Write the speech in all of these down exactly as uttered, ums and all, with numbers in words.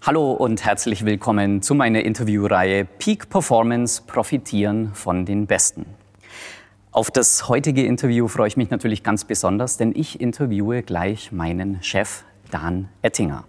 Hallo und herzlich willkommen zu meiner Interviewreihe Peak Performance – Profitieren von den Besten. Auf das heutige Interview freue ich mich natürlich ganz besonders, denn ich interviewe gleich meinen Chef Dan Ettinger.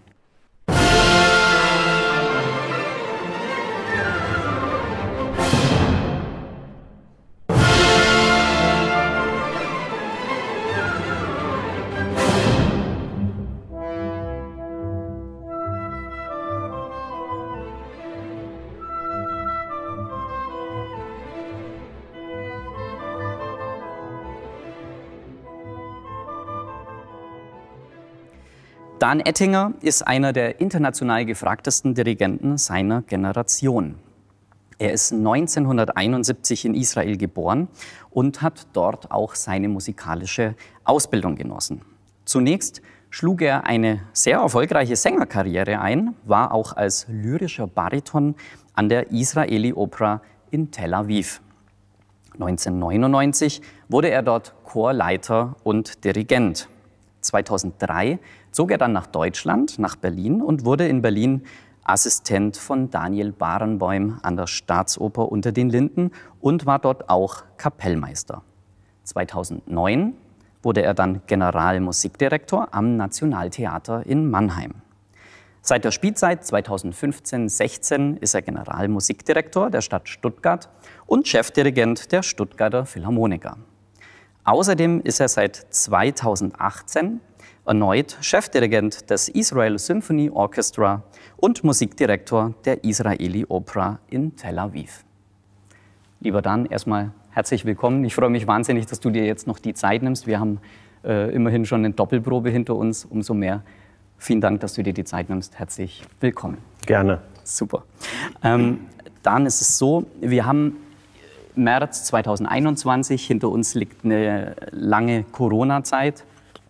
Dan Ettinger ist einer der international gefragtesten Dirigenten seiner Generation. Er ist neunzehnhunderteinundsiebzig in Israel geboren und hat dort auch seine musikalische Ausbildung genossen. Zunächst schlug er eine sehr erfolgreiche Sängerkarriere ein, war auch als lyrischer Bariton an der Israeli Opera in Tel Aviv. neunzehnhundertneunundneunzig wurde er dort Chorleiter und Dirigent. zweitausenddrei zog er dann nach Deutschland, nach Berlin und wurde in Berlin Assistent von Daniel Barenboim an der Staatsoper Unter den Linden und war dort auch Kapellmeister. zweitausendneun wurde er dann Generalmusikdirektor am Nationaltheater in Mannheim. Seit der Spielzeit zweitausendfünfzehn sechzehn ist er Generalmusikdirektor der Stadt Stuttgart und Chefdirigent der Stuttgarter Philharmoniker. Außerdem ist er seit zweitausendachtzehn erneut Chefdirigent des Israel Symphony Orchestra und Musikdirektor der Israeli Opera in Tel Aviv. Lieber Dan, erstmal herzlich willkommen. Ich freue mich wahnsinnig, dass du dir jetzt noch die Zeit nimmst. Wir haben äh, immerhin schon eine Doppelprobe hinter uns. Umso mehr vielen Dank, dass du dir die Zeit nimmst. Herzlich willkommen. Gerne. Super. Ähm, Dan, ist es so, wir haben März zweitausendeinundzwanzig, hinter uns liegt eine lange Corona-Zeit.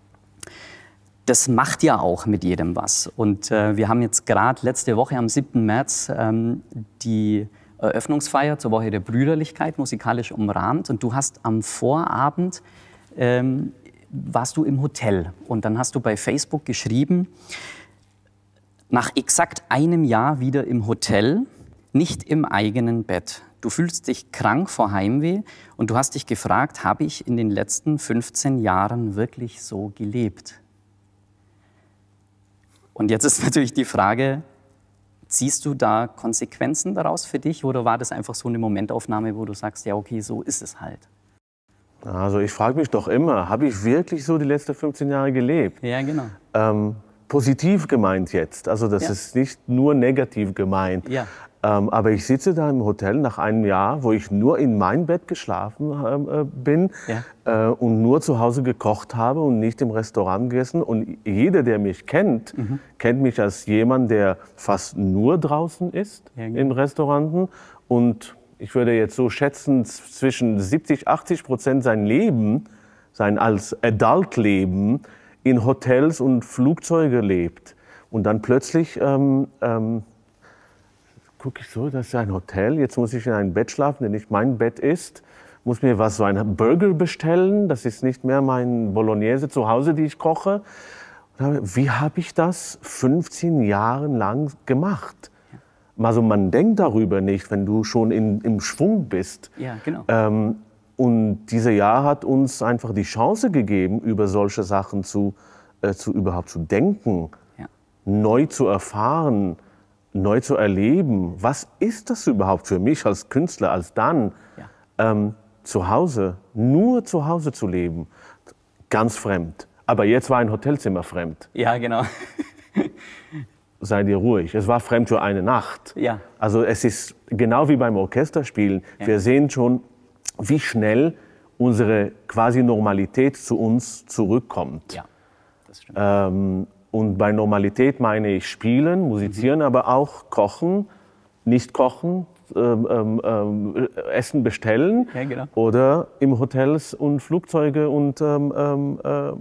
Das macht ja auch mit jedem was. Und äh, wir haben jetzt gerade letzte Woche am siebten März ähm, die Eröffnungsfeier zur Woche der Brüderlichkeit musikalisch umrahmt. Und du hast am Vorabend, ähm, warst du im Hotel. Und dann hast du bei Facebook geschrieben, nach exakt einem Jahr wieder im Hotel, nicht im eigenen Bett. Du fühlst dich krank vor Heimweh und du hast dich gefragt, habe ich in den letzten fünfzehn Jahren wirklich so gelebt? Und jetzt ist natürlich die Frage, ziehst du da Konsequenzen daraus für dich oder war das einfach so eine Momentaufnahme, wo du sagst, ja okay, so ist es halt? Also ich frage mich doch immer, habe ich wirklich so die letzten fünfzehn Jahre gelebt? Ja, genau. Ähm, positiv gemeint jetzt, also das ja. ist nicht nur negativ gemeint. Ja. Ähm, aber ich sitze da im Hotel nach einem Jahr, wo ich nur in mein Bett geschlafen äh, bin ja. äh, und nur zu Hause gekocht habe und nicht im Restaurant gegessen. Und jeder, der mich kennt, mhm. kennt mich als jemand, der fast nur draußen ist ja, genau. in Restauranten. Und ich würde jetzt so schätzen, zwischen siebzig, achtzig Prozent sein Leben, sein als Adult-Leben, in Hotels und Flugzeuge lebt. Und dann plötzlich ähm, ähm, gucke ich so, das ist ein Hotel, jetzt muss ich in ein Bett schlafen, der nicht mein Bett ist, muss mir was, so einen Burger bestellen, das ist nicht mehr mein Bolognese zu Hause, die ich koche. Wie habe ich das fünfzehn Jahre lang gemacht? Also man denkt darüber nicht, wenn du schon in, im Schwung bist. Ja, genau. Ähm, und dieses Jahr hat uns einfach die Chance gegeben, über solche Sachen zu, äh, zu überhaupt zu denken, ja. neu zu erfahren, neu zu erleben. Was ist das überhaupt für mich als Künstler, als Dan, ja. ähm, zu Hause, nur zu Hause zu leben? Ganz fremd. Aber jetzt war ein Hotelzimmer fremd. Ja, genau. Seid ihr ruhig. Es war fremd für eine Nacht. Ja. Also es ist genau wie beim Orchesterspielen. Ja. Wir sehen schon, wie schnell unsere quasi Normalität zu uns zurückkommt. Ja, das stimmt. Ähm, Und bei Normalität meine ich spielen, musizieren, mhm. aber auch kochen, nicht kochen, ähm, ähm, Essen bestellen ja, genau. oder im Hotels und Flugzeuge und ähm, ähm,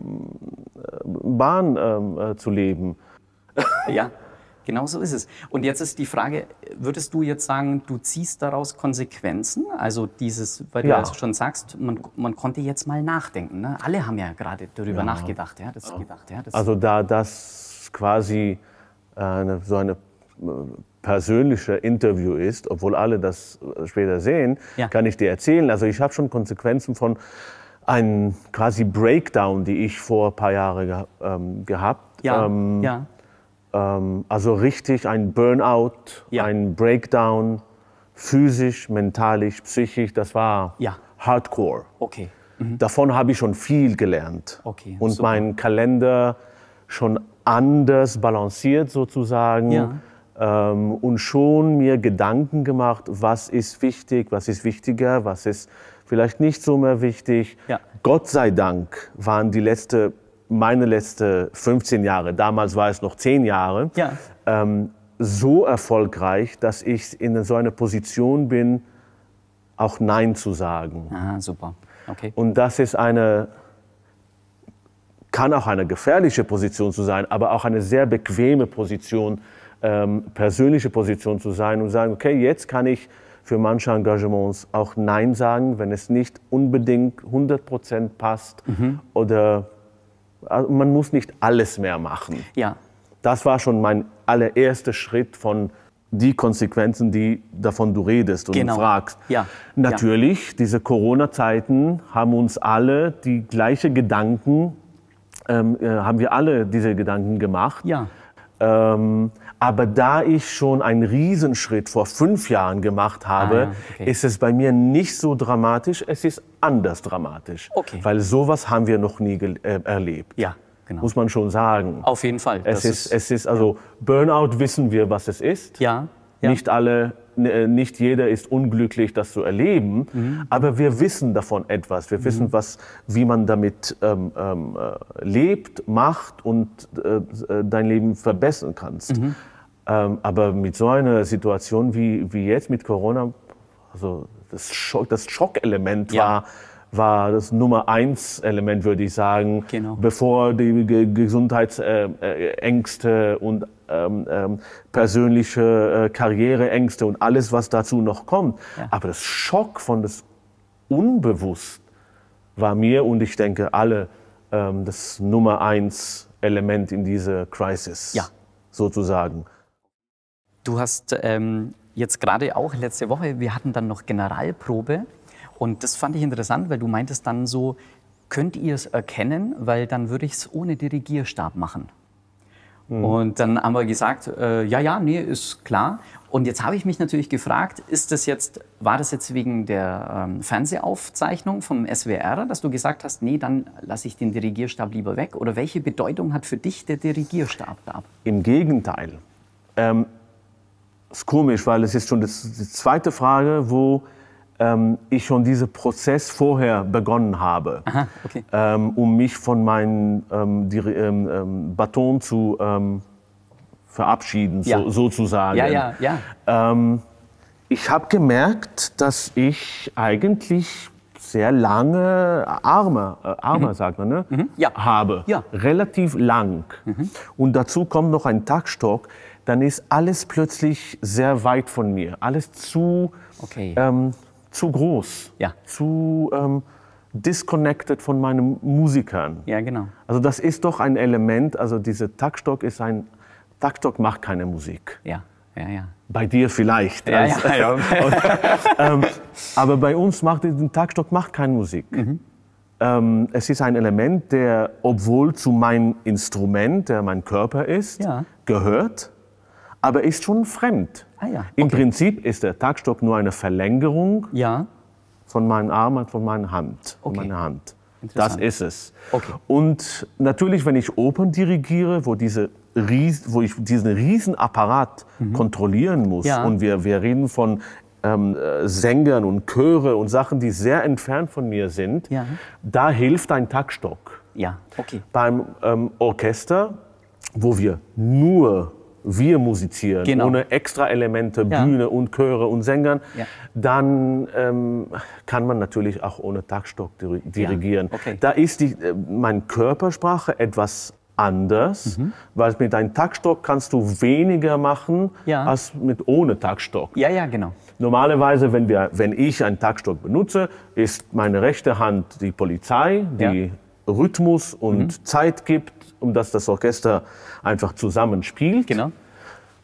Bahn ähm, äh, zu leben. Ja, genau so ist es. Und jetzt ist die Frage, würdest du jetzt sagen, du ziehst daraus Konsequenzen? Also dieses, weil ja. du also schon sagst, man, man konnte jetzt mal nachdenken. Ne? Alle haben ja gerade darüber ja. nachgedacht. Ja, das ja. gedacht, ja, das also da das quasi äh, eine, so eine persönliche Interview ist, obwohl alle das später sehen, ja. kann ich dir erzählen. Also ich habe schon Konsequenzen von einem quasi Breakdown, die ich vor ein paar Jahren ge ähm, gehabt. Ja. Ähm, ja. Ähm, also richtig ein Burnout, ja. ein Breakdown, physisch, mentalisch, psychisch. Das war ja. Hardcore. Okay. Mhm. Davon habe ich schon viel gelernt. Okay, und super. Mein Kalender schon anders balanciert sozusagen. Ja. Ähm, und schon mir Gedanken gemacht, was ist wichtig, was ist wichtiger, was ist vielleicht nicht so mehr wichtig. Ja. Gott sei Dank waren die letzte, meine letzten fünfzehn Jahre, damals war es noch zehn Jahre, ja. ähm, so erfolgreich, dass ich in so einer Position bin, auch Nein zu sagen. Aha, super. Okay. Und das ist eine, kann auch eine gefährliche Position zu sein, aber auch eine sehr bequeme Position, ähm, persönliche Position zu sein und sagen, okay, jetzt kann ich für manche Engagements auch Nein sagen, wenn es nicht unbedingt hundert Prozent passt mhm. oder also man muss nicht alles mehr machen. Ja. Das war schon mein allererster Schritt von die Konsequenzen, die davon du redest und genau. fragst. Ja. Natürlich, ja. diese Corona-Zeiten haben uns alle die gleichen Gedanken, ähm, äh, haben wir alle diese Gedanken gemacht. Ja. Ähm, aber da ich schon einen Riesenschritt vor fünf Jahren gemacht habe, ah, ja. okay. ist es bei mir nicht so dramatisch, es ist anders dramatisch. Okay. Weil sowas haben wir noch nie äh, erlebt. Ja, genau. Muss man schon sagen. Auf jeden Fall. Es ist, ist, es ist also, ja. Burnout wissen wir, was es ist. Ja. ja. Nicht alle, nicht jeder ist unglücklich, das zu erleben, mhm. aber wir wissen davon etwas. Wir mhm. wissen, was, wie man damit ähm, ähm, lebt, macht und äh, dein Leben verbessern kannst. Mhm. Ähm, aber mit so einer Situation wie, wie jetzt mit Corona, also das, Schock, das Schockelement ja. war, war das Nummer eins Element, würde ich sagen, genau. bevor die Ge Gesundheitsängste und ähm, ähm, persönliche äh, Karriereängste und alles, was dazu noch kommt. Ja. Aber das Schock von das Unbewusst war mir und ich denke alle ähm, das Nummer eins Element in dieser Crisis, ja. sozusagen. Du hast ähm, jetzt gerade auch letzte Woche, wir hatten dann noch Generalprobe. Und das fand ich interessant, weil du meintest dann so, könnt ihr es erkennen, weil dann würde ich es ohne Dirigierstab machen. Mhm. Und dann haben wir gesagt, äh, ja, ja, nee, ist klar. Und jetzt habe ich mich natürlich gefragt, ist das jetzt, war das jetzt wegen der ähm, Fernsehaufzeichnung vom S W R, dass du gesagt hast, nee, dann lasse ich den Dirigierstab lieber weg? Oder welche Bedeutung hat für dich der Dirigierstab da? Im Gegenteil. Ähm, ist komisch, weil es ist schon das, die zweite Frage, wo ähm, ich schon diesen Prozess vorher begonnen habe, Aha, okay. ähm, um mich von meinem ähm, die, ähm, ähm, Baton zu ähm, verabschieden, ja. so, sozusagen. Ja, ja, ja. Ähm, ich habe gemerkt, dass ich eigentlich sehr lange Arme, äh, Arme mhm. sagt man, ne? Mhm. Ja. habe. Ja. Relativ lang. Mhm. Und dazu kommt noch ein Taktstock. Dann ist alles plötzlich sehr weit von mir. Alles zu, okay. ähm, zu groß. Ja. Zu ähm, disconnected von meinen Musikern. Ja, genau. Also das ist doch ein Element. Also dieser Taktstock ist ein... Taktstock macht keine Musik. Ja, ja, ja. Bei dir vielleicht. Ja, als, ja, ja. ähm, aber bei uns macht der Taktstock macht keine Musik. Mhm. Ähm, es ist ein Element, der, obwohl zu meinem Instrument, der mein Körper ist, ja. gehört, aber ist schon fremd. Ah, ja. Okay. Im Prinzip ist der Taktstock nur eine Verlängerung ja. von meinen Armen und von meiner Hand. Okay. Von meiner Hand. Das ist es. Okay. Und natürlich, wenn ich Opern dirigiere, wo, diese Ries, wo ich diesen Riesenapparat mhm. kontrollieren muss, ja. und wir, wir reden von ähm, Sängern und Chöre und Sachen, die sehr entfernt von mir sind, ja. da hilft ein Taktstock. Ja, okay. Beim ähm, Orchester, wo wir nur wir musizieren, genau. ohne extra Elemente, ja. Bühne und Chöre und Sängern, ja. dann ähm, kann man natürlich auch ohne Taktstock dirigieren. Ja. Okay. Da ist die, äh, meine Körpersprache etwas anders, mhm. weil mit einem Taktstock kannst du weniger machen ja. als mit ohne Taktstock. Ja, ja, genau. Normalerweise, wenn, wir, wenn ich einen Taktstock benutze, ist meine rechte Hand die Polizei, die ja. Rhythmus und mhm. Zeit gibt, um dass das Orchester einfach zusammen spielt. Genau.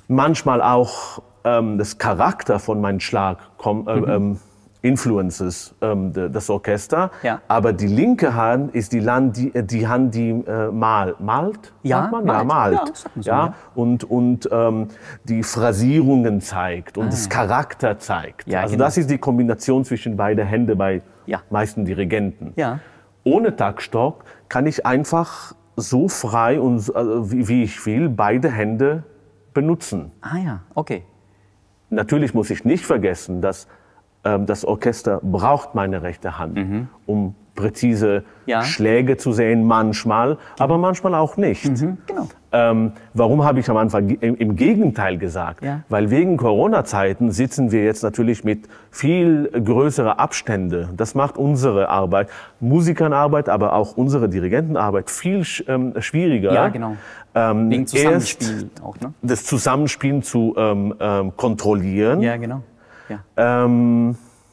manchmal auch ähm, das Charakter von meinem Schlag kommt, äh, mhm. ähm, influences ähm, das Orchester, ja. aber die linke Hand ist die, Land, die, die Hand, die äh, mal, malt, ja, sagt man? malt. Ja, malt. Ja, so, ja? ja. Und, und ähm, die Phrasierungen zeigt und ah, das ja. Charakter zeigt. Ja, also genau. das ist die Kombination zwischen beiden Händen bei ja. meisten Dirigenten. Ja. Ohne Taktstock kann ich einfach so frei und also, wie, wie ich will beide Hände benutzen. Ah ja, okay. Natürlich muss ich nicht vergessen, dass ähm, das Orchester braucht meine rechte Hand, mhm. um präzise ja. Schläge zu sehen, manchmal, genau. aber manchmal auch nicht. Mhm, genau. Ähm, warum habe ich am Anfang im, im Gegenteil gesagt? Ja. Weil wegen Corona-Zeiten sitzen wir jetzt natürlich mit viel größerer Abstände. Das macht unsere Arbeit, Musikernarbeit, aber auch unsere Dirigentenarbeit viel ähm, schwieriger. Ja, genau. Ähm, wegen Zusammenspiel auch, ne? Das Zusammenspielen zu ähm, ähm, kontrollieren. Ja, genau. Ja. Ähm,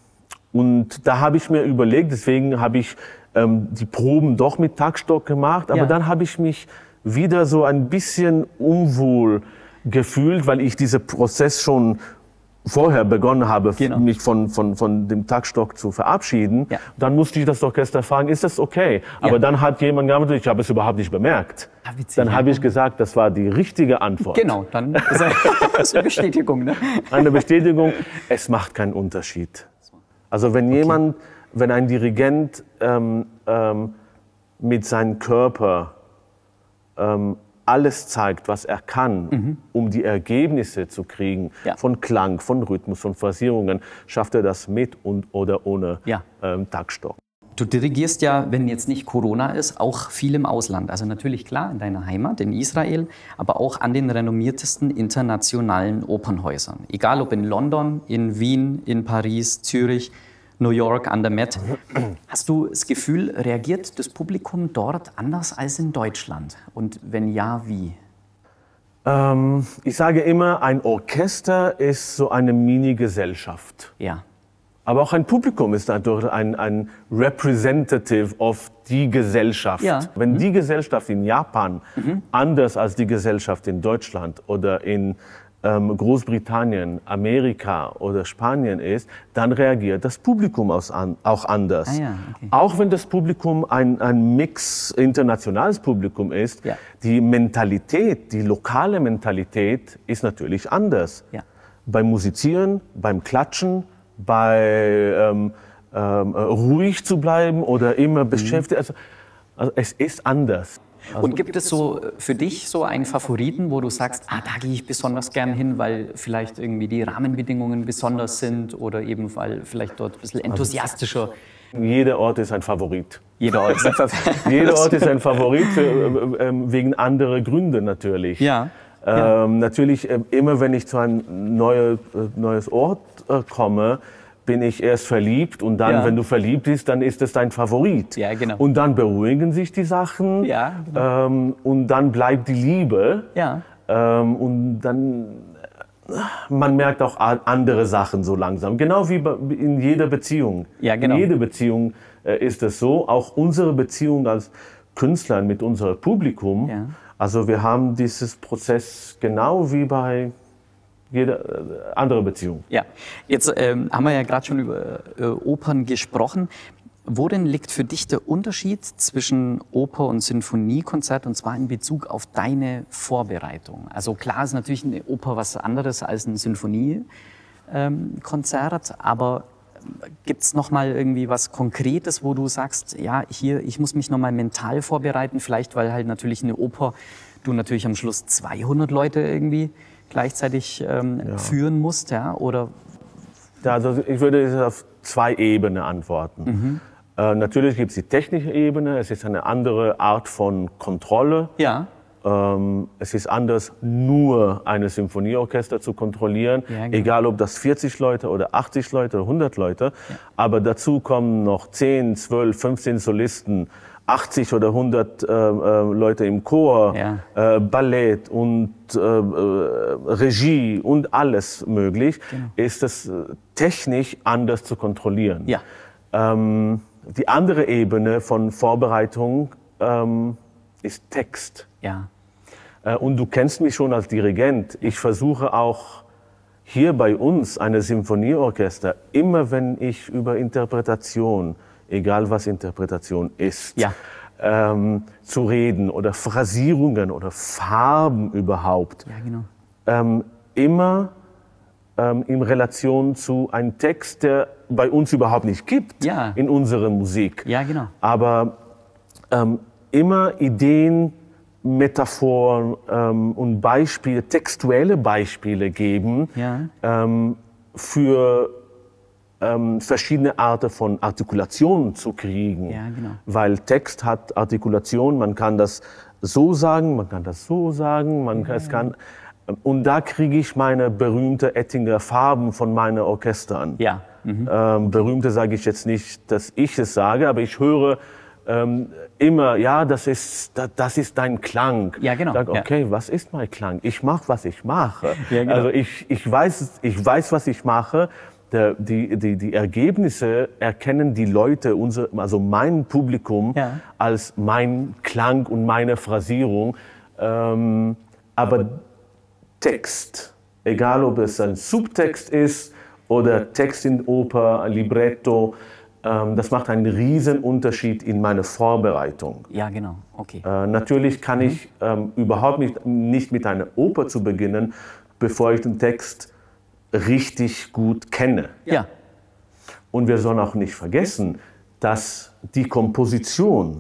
und da habe ich mir überlegt, deswegen habe ich ähm, die Proben doch mit Taktstock gemacht, aber ja. dann habe ich mich wieder so ein bisschen unwohl gefühlt, weil ich diesen Prozess schon vorher begonnen habe, genau. mich von, von, von dem Taktstock zu verabschieden. Ja. Dann musste ich das Orchester fragen, ist das okay? Aber ja. dann hat jemand geantwortet, ich habe es überhaupt nicht bemerkt. Ja, witzig, dann ja. habe ich gesagt, das war die richtige Antwort. Genau, dann ist das eine Bestätigung. Ne? Eine Bestätigung, es macht keinen Unterschied. Also wenn okay. jemand, wenn ein Dirigent ähm, ähm, mit seinem Körper ähm, alles zeigt, was er kann, mhm. um die Ergebnisse zu kriegen, ja. von Klang, von Rhythmus, von Phrasierungen, schafft er das mit und oder ohne ja. ähm, Taktstock. Du dirigierst ja, wenn jetzt nicht Corona ist, auch viel im Ausland. Also natürlich klar in deiner Heimat, in Israel, aber auch an den renommiertesten internationalen Opernhäusern. Egal ob in London, in Wien, in Paris, Zürich, New York, an der Met. Hast du das Gefühl, reagiert das Publikum dort anders als in Deutschland? Und wenn ja, wie? Ähm, ich sage immer, ein Orchester ist so eine Mini-Gesellschaft. Ja. Aber auch ein Publikum ist natürlich ein, ein Representative of die Gesellschaft. Ja. Wenn mhm. die Gesellschaft in Japan mhm. anders als die Gesellschaft in Deutschland oder in ähm, Großbritannien, Amerika oder Spanien ist, dann reagiert das Publikum aus an, auch anders. Ah, ja, okay. Auch wenn das Publikum ein, ein Mix internationales Publikum ist, ja. die Mentalität, die lokale Mentalität ist natürlich anders. Ja. Beim Musizieren, beim Klatschen, bei ähm, ähm, ruhig zu bleiben oder immer beschäftigt. Also, also es ist anders. Also und gibt es so für dich so einen Favoriten, wo du sagst, ah, da gehe ich besonders gern hin, weil vielleicht irgendwie die Rahmenbedingungen besonders sind oder eben weil vielleicht dort ein bisschen enthusiastischer? Jeder Ort ist ein Favorit. Jeder Ort ist ein Favorit. Jeder Ort ist ein Favorit für, äh, äh, wegen anderer Gründe natürlich. Ja. Ja. Ähm, natürlich, äh, immer wenn ich zu einem neue, äh, neues Ort äh, komme, bin ich erst verliebt und dann, ja. wenn du verliebt bist, dann ist es dein Favorit. Ja, genau. Und dann beruhigen sich die Sachen ja, genau. ähm, und dann bleibt die Liebe. Ja. Ähm, und dann, man merkt auch andere Sachen so langsam. Genau wie in jeder Beziehung. Ja, genau. In jeder Beziehung äh, ist es so, auch unsere Beziehung als Künstler mit unserem Publikum. Ja. Also wir haben dieses Prozess genau wie bei jeder andere Beziehung. Ja, jetzt ähm, haben wir ja gerade schon über äh, Opern gesprochen. Worin liegt für dich der Unterschied zwischen Oper und Sinfoniekonzert, und zwar in Bezug auf deine Vorbereitung? Also klar ist natürlich eine Oper was anderes als ein Sinfoniekonzert, ähm, aber gibt es noch mal irgendwie was Konkretes, wo du sagst, ja, hier, ich muss mich noch mal mental vorbereiten, vielleicht weil halt natürlich eine Oper, du natürlich am Schluss zweihundert Leute irgendwie gleichzeitig ähm, ja. führen musst, ja, oder? Ja, also ich würde es auf zwei Ebenen antworten. Mhm. Äh, natürlich gibt es die technische Ebene, es ist eine andere Art von Kontrolle. Ja. Ähm, es ist anders, nur ein Symphonieorchester zu kontrollieren, ja, genau. egal ob das vierzig Leute oder achtzig Leute oder hundert Leute. Ja. Aber dazu kommen noch zehn, zwölf, fünfzehn Solisten, achtzig oder hundert äh, äh, Leute im Chor, ja. äh, Ballett und äh, äh, Regie und alles möglich, genau. ist es technisch anders zu kontrollieren. Ja. Ähm, die andere Ebene von Vorbereitung ähm, ist Text. Ja. Äh, und du kennst mich schon als Dirigent. Ich versuche auch hier bei uns, eine Symphonieorchester, immer wenn ich über Interpretation, egal was Interpretation ist, ja. ähm, zu reden oder Phrasierungen oder Farben überhaupt, ja, genau. ähm, immer ähm, in Relation zu einem Text, der bei uns überhaupt nicht gibt ja. in unserer Musik. Ja, genau. Aber ähm, immer Ideen, Metaphoren ähm, und Beispiele, textuelle Beispiele geben ja. ähm, für ähm, verschiedene Arten von Artikulationen zu kriegen. Ja, genau. Weil Text hat Artikulation, man kann das so sagen, man kann das so sagen, man ja, es kann. Und da kriege ich meine berühmte Ettinger Farben von meinen Orchestern. Ja. Mhm. Ähm, berühmte sage ich jetzt nicht, dass ich es sage, aber ich höre ähm, immer, ja, das ist, das, das ist dein Klang. Ja, genau. Ich sage, okay, ja. was ist mein Klang? Ich mache, was ich mache. Ja, genau. Also ich, ich, weiß, ich weiß, was ich mache. Der, die, die, die Ergebnisse erkennen die Leute, unser, also mein Publikum, ja. als mein Klang und meine Phrasierung. Ähm, aber Text, egal ob es ein Subtext ist oder Text in Oper, Libretto, ähm, das macht einen riesen Unterschied in meiner Vorbereitung. Ja, genau. Okay. Äh, natürlich kann mhm. ich ähm, überhaupt nicht, nicht mit einer Oper zu beginnen, bevor ich den Text richtig gut kenne. Ja. Und wir sollen auch nicht vergessen, dass die Komposition,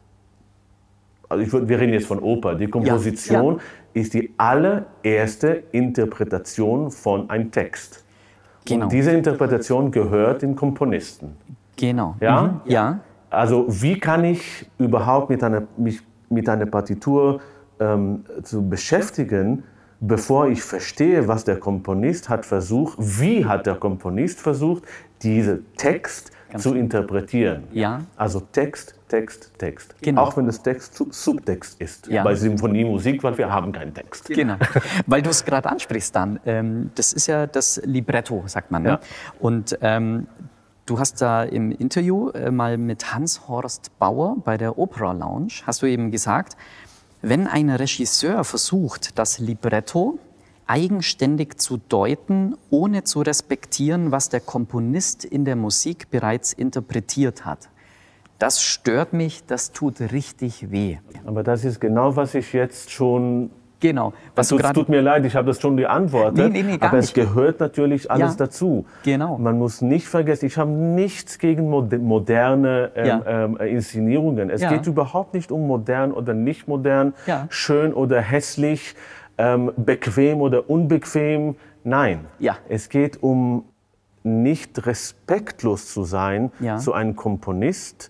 also ich würd, wir reden jetzt von Oper, die Komposition ja. Ja. ist die allererste Interpretation von einem Text. Genau. Und diese Interpretation gehört dem Komponisten. Genau. Ja? Mhm. Ja. Also wie kann ich überhaupt mit einer, mich mit einer Partitur ähm, zu beschäftigen, bevor ich verstehe, was der Komponist hat versucht, wie hat der Komponist versucht, diesen Text Ganz zu interpretieren. Ja. Also Text, Text, Text. Genau. Auch wenn das Text Subtext ist. Ja. Bei Symphoniemusik, weil wir haben keinen Text. Genau. Weil du es gerade ansprichst dann. Ähm, das ist ja das Libretto, sagt man. Ne? Ja. Und ähm, du hast da im Interview äh, mal mit Hans-Horst Bauer bei der Opera Lounge, hast du eben gesagt, wenn ein Regisseur versucht, das Libretto eigenständig zu deuten, ohne zu respektieren, was der Komponist in der Musik bereits interpretiert hat. Das stört mich, das tut richtig weh. Aber das ist genau, was ich jetzt schon... Genau. Was es tut mir leid, ich habe das schon geantwortet, nee, nee, nee, gar aber nicht. Es gehört natürlich alles ja, dazu. Genau. Man muss nicht vergessen, ich habe nichts gegen moderne ähm, ja. ähm, Inszenierungen. Es ja. geht überhaupt nicht um modern oder nicht modern, ja. schön oder hässlich, ähm, bequem oder unbequem. Nein, ja. es geht um nicht respektlos zu sein ja. zu einem Komponist,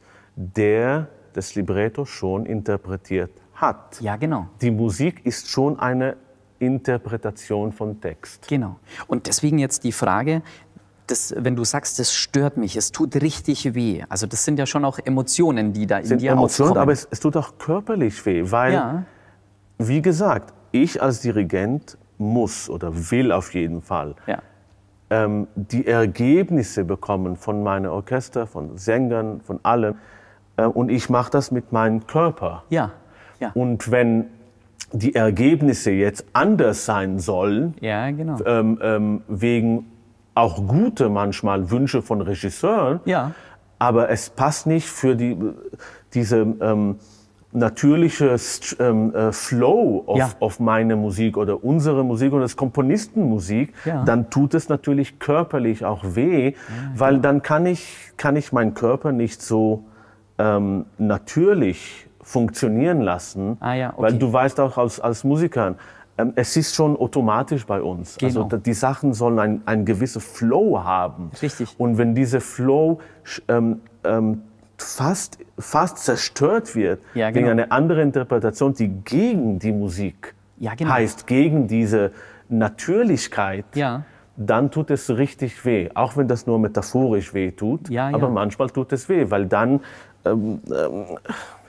der das Libretto schon interpretiert hat. Ja, genau. Die Musik ist schon eine Interpretation von Text. Genau. Und deswegen jetzt die Frage, das, wenn du sagst, das stört mich, es tut richtig weh. Also das sind ja schon auch Emotionen, die da in sind dir Emotionen, aufkommen. Aber es, es tut auch körperlich weh, weil, ja. wie gesagt, ich als Dirigent muss oder will auf jeden Fall ja. ähm, die Ergebnisse bekommen von meinem Orchester, von Sängern, von allem. Äh, und ich mache das mit meinem Körper. Ja. Ja. Und wenn die Ergebnisse jetzt anders sein sollen, ja, genau. ähm, ähm, wegen auch gute manchmal Wünsche von Regisseuren, ja. aber es passt nicht für die, diese ähm, natürliche ähm, äh, Flow auf, ja. auf meine Musik oder unsere Musik oder das Komponistenmusik, ja. dann tut es natürlich körperlich auch weh, ja, weil genau. dann kann ich, kann ich meinen Körper nicht so ähm, natürlich funktionieren lassen, ah, ja, okay. weil du weißt auch als, als Musiker, ähm, es ist schon automatisch bei uns. Genau. Also die Sachen sollen ein, ein gewisses Flow haben. Richtig. Und wenn dieser Flow ähm, ähm, fast, fast zerstört wird, ja, genau. wegen einer anderen Interpretation, die gegen die Musik ja, genau. heißt, gegen diese Natürlichkeit, ja. dann tut es richtig weh. Auch wenn das nur metaphorisch weh tut, ja, aber ja. manchmal tut es weh, weil dann ähm, ähm,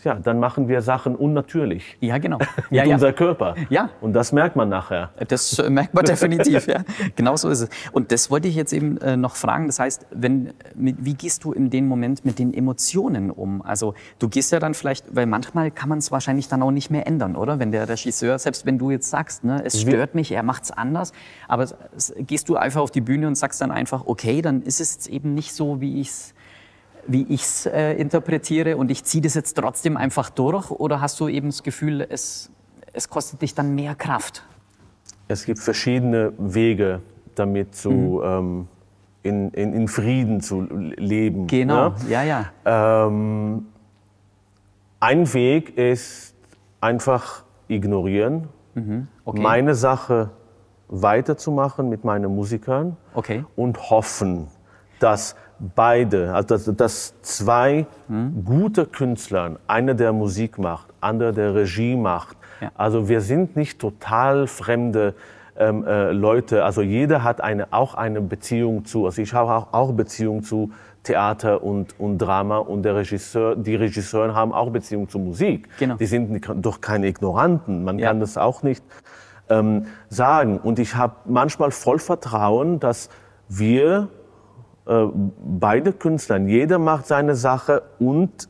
ja, dann machen wir Sachen unnatürlich. Ja, genau. Mit ja, ja. unser Körper. Ja. Und das merkt man nachher. Das äh, merkt man definitiv, ja. Genau so ist es. Und das wollte ich jetzt eben äh, noch fragen. Das heißt, wenn, mit, wie gehst du in dem Moment mit den Emotionen um? Also du gehst ja dann vielleicht, weil manchmal kann man es wahrscheinlich dann auch nicht mehr ändern, oder? Wenn der Regisseur, selbst wenn du jetzt sagst, ne, es stört mich, er macht es anders, aber es, es, gehst du einfach auf die Bühne und sagst dann einfach, okay, dann ist es jetzt eben nicht so, wie ich es wie ich es äh, interpretiere und ich ziehe das jetzt trotzdem einfach durch? Oder hast du eben das Gefühl, es, es kostet dich dann mehr Kraft? Es gibt verschiedene Wege, damit zu, mhm. ähm, in, in, in Frieden zu leben. Genau, ne? ja, ja. Ähm, ein Weg ist einfach ignorieren, mhm. okay. meine Sache weiterzumachen mit meinen Musikern okay. und hoffen, dass beide, also dass, dass zwei hm. gute Künstler, einer der Musik macht, andere der Regie macht. Ja. Also wir sind nicht total fremde ähm, äh, Leute. Also jeder hat eine, auch eine Beziehung zu, also ich habe auch, auch Beziehung zu Theater und, und Drama und der Regisseur, die Regisseure haben auch Beziehung zu Musik. Genau. Die sind doch keine Ignoranten. Man ja. kann das auch nicht ähm, sagen. Und ich habe manchmal voll Vertrauen, dass wir beide Künstler, jeder macht seine Sache und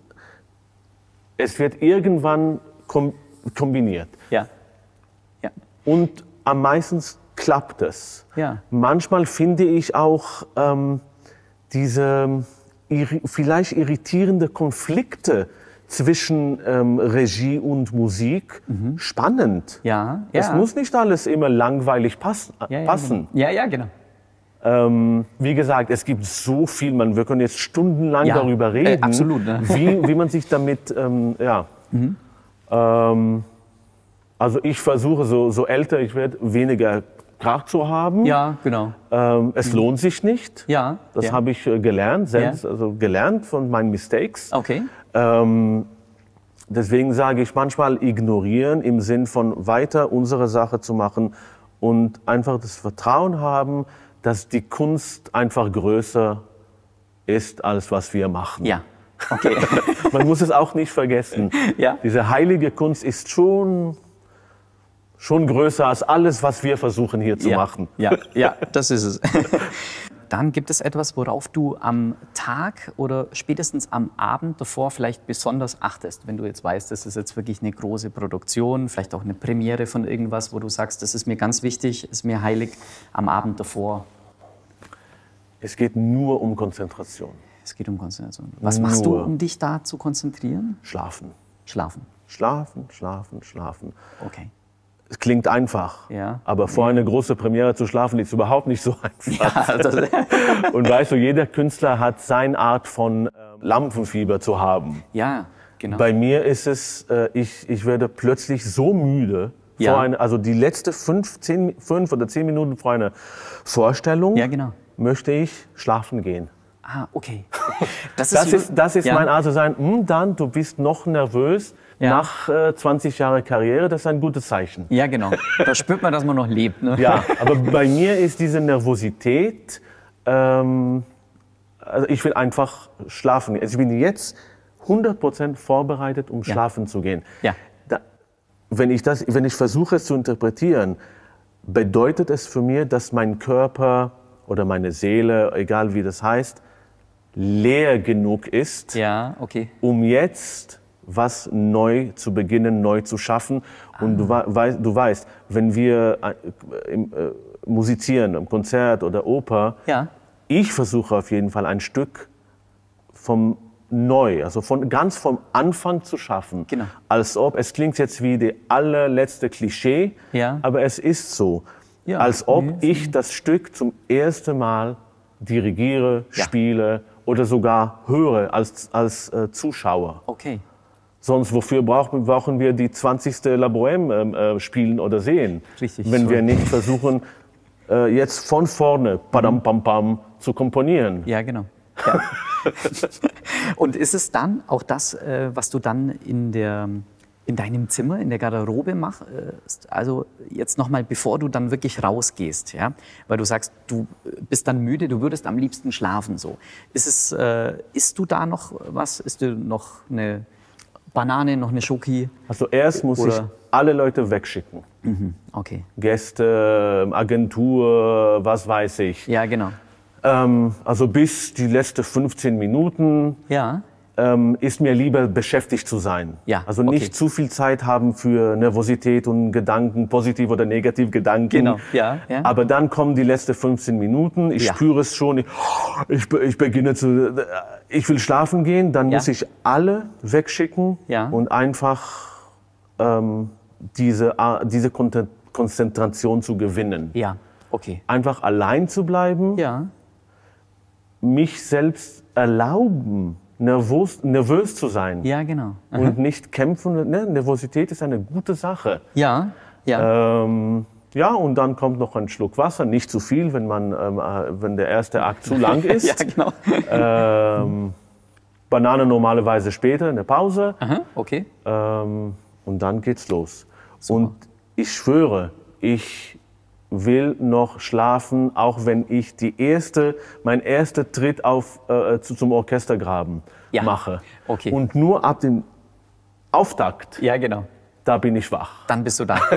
es wird irgendwann kom kombiniert. Ja. Ja. Und am meisten klappt es. Ja. Manchmal finde ich auch ähm, diese irri vielleicht irritierende Konflikte zwischen ähm, Regie und Musik mhm. spannend. Ja. Es ja. muss nicht alles immer langweilig pass ja, ja, passen. Genau. Ja, ja, genau. Ähm, wie gesagt, es gibt so viel, man, wir können jetzt stundenlang ja, darüber reden, äh, absolut, ne? wie, wie man sich damit, ähm, ja. Mhm. Ähm, also ich versuche, so, so älter ich werde, weniger Krach zu haben. Ja, genau. Ähm, es mhm. lohnt sich nicht. Ja. Das ja. habe ich äh, gelernt, selbst, ja. also gelernt von meinen Mistakes. Okay. Ähm, deswegen sage ich manchmal ignorieren im Sinn von weiter unsere Sache zu machen und einfach das Vertrauen haben, dass die Kunst einfach größer ist, als was wir machen. Ja, okay. Man muss es auch nicht vergessen. Ja. Diese heilige Kunst ist schon, schon größer als alles, was wir versuchen hier zu ja. machen. Ja, ja, das ist es. Dann gibt es etwas, worauf du am Tag oder spätestens am Abend davor vielleicht besonders achtest, wenn du jetzt weißt, das ist jetzt wirklich eine große Produktion, vielleicht auch eine Premiere von irgendwas, wo du sagst, das ist mir ganz wichtig, ist mir heilig am Abend davor. Es geht nur um Konzentration. Es geht um Konzentration. Was nur. machst du, um dich da zu konzentrieren? Schlafen. Schlafen. Schlafen, schlafen, schlafen. Okay. Es klingt einfach, ja. aber vor ja. einer großen Premiere zu schlafen ist überhaupt nicht so einfach. Ja, das und weißt du, jeder Künstler hat seine Art von äh, Lampenfieber zu haben. Ja, genau. Bei mir ist es, äh, ich, ich werde plötzlich so müde, ja. vor eine, also die letzte fünf, zehn, fünf oder zehn Minuten vor einer Vorstellung ja, genau. möchte ich schlafen gehen. Ah, okay. Das ist, das so, ist, das ist ja. mein Art zu sein, hm, dann, du bist noch nervös. Ja. Nach äh, zwanzig Jahren Karriere, das ist ein gutes Zeichen. Ja, genau. Da spürt man, dass man noch lebt. Ne? Ja, aber bei mir ist diese Nervosität, ähm, also ich will einfach schlafen. Also ich bin jetzt hundert Prozent vorbereitet, um ja. schlafen zu gehen. Ja. Da, wenn ich das, wenn ich versuche es zu interpretieren, bedeutet es für mich, dass mein Körper oder meine Seele, egal wie das heißt, leer genug ist, ja, okay. um jetzt was neu zu beginnen, neu zu schaffen. Und ah. du, weißt, du weißt, wenn wir äh, äh, musizieren, im Konzert oder Oper, ja. ich versuche auf jeden Fall ein Stück vom Neu, also von, ganz vom Anfang zu schaffen. Genau. Als ob, es klingt jetzt wie die allerletzte Klischee, ja. aber es ist so. Ja. Als ob ja. ich das Stück zum ersten Mal dirigiere, ja. spiele oder sogar höre als, als äh, Zuschauer. Okay. Sonst, wofür brauchen, brauchen wir die zwanzigste La Bohème äh, spielen oder sehen? Richtig. Wenn wir nicht versuchen, äh, jetzt von vorne padam, pam, pam, zu komponieren. Ja, genau. Ja. Und ist es dann auch das, äh, was du dann in, der, in deinem Zimmer, in der Garderobe machst? Also jetzt nochmal, bevor du dann wirklich rausgehst, ja? Weil du sagst, du bist dann müde, du würdest am liebsten schlafen. So. Ist es, äh, isst du da noch was? Isst du noch eine Banane, noch eine Schoki? Also erst muss Oder? ich alle Leute wegschicken. Mhm. Okay. Gäste, Agentur, was weiß ich. Ja, genau. Ähm, also bis die letzten fünfzehn Minuten Ja. ähm, ist mir lieber beschäftigt zu sein. Ja, Also nicht okay. zu viel Zeit haben für Nervosität und Gedanken, positiv oder negativ Gedanken. Genau, ja, ja. Aber dann kommen die letzten fünfzehn Minuten, ich Ja. spüre es schon, ich, ich, ich beginne zu, ich will schlafen gehen, dann Ja. muss ich alle wegschicken Ja. und einfach ähm, diese, diese Kon- Konzentration zu gewinnen. Ja, okay. Einfach allein zu bleiben, Ja. mich selbst erlauben, nervös, nervös zu sein. Ja, genau. Aha. Und nicht kämpfen. Ne? Nervosität ist eine gute Sache. Ja, ja. Ähm, ja, und dann kommt noch ein Schluck Wasser. Nicht zu viel, wenn, man, ähm, äh, wenn der erste Akt zu lang ist. Ja, genau. ähm, Banane normalerweise später in der Pause. Aha, okay. Ähm, und dann geht's los. Und ich schwöre, ich will noch schlafen, auch wenn ich die erste, mein erster Tritt auf, äh, zu, zum Orchestergraben Ja. mache. Okay. Und nur ab dem Auftakt, Ja, genau. da bin ich wach. Dann bist du da.